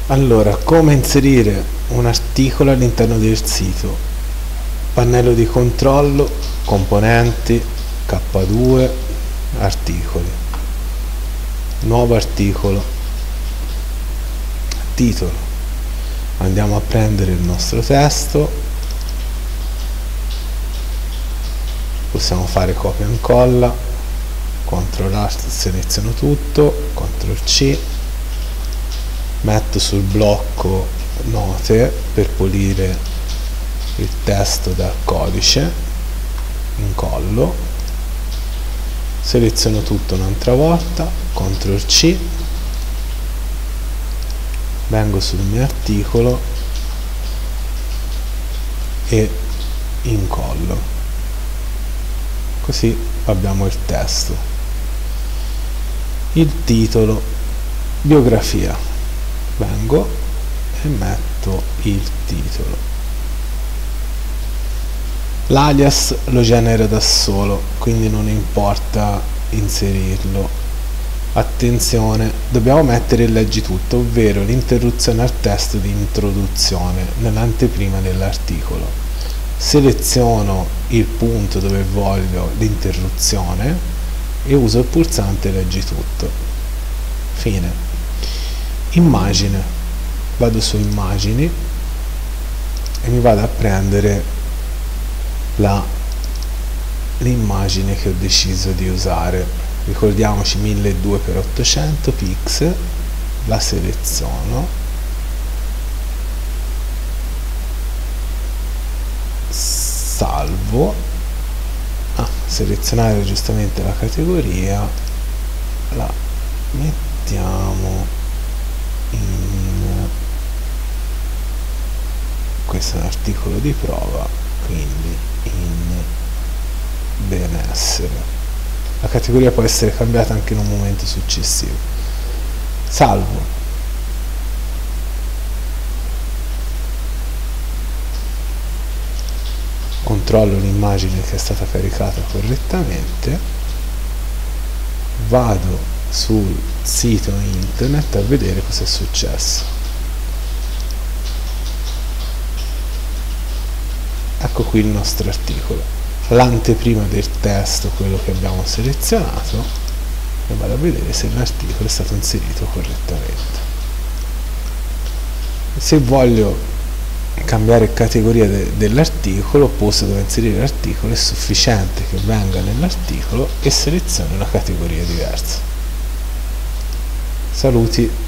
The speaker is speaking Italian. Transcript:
Allora, come inserire un articolo all'interno del sito? Pannello di controllo, componenti, K2, articoli, nuovo articolo, titolo. Andiamo a prendere il nostro testo, possiamo fare copia e incolla, CTRL A, seleziono tutto, CTRL C, metto sul blocco note per pulire il testo dal codice, incollo, seleziono tutto un'altra volta, CTRL C, vengo sul mio articolo e incollo, così abbiamo il testo, il titolo, biografia, vengo e metto il titolo, l'alias lo genera da solo, quindi non importa inserirlo. Attenzione, dobbiamo mettere il leggi tutto, ovvero l'interruzione al testo di introduzione nell'anteprima dell'articolo. Seleziono il punto dove voglio l'interruzione e uso il pulsante leggi tutto. Fine. Immagine, vado su immagini e mi vado a prendere l'immagine che ho deciso di usare, ricordiamoci 1200x800 pixel, la seleziono, salvo, selezionare giustamente la categoria, la mettiamo questo è un articolo di prova, quindi in benessere. La categoria può essere cambiata anche in un momento successivo. Salvo, controllo l'immagine che è stata caricata correttamente, vado sul sito internet a vedere cosa è successo. Ecco qui il nostro articolo, l'anteprima del testo, quello che abbiamo selezionato, e vado a vedere se l'articolo è stato inserito correttamente. Se voglio cambiare categoria dell'articolo, posto dove inserire l'articolo, è sufficiente che venga nell'articolo e selezioni una categoria diversa. Saluti.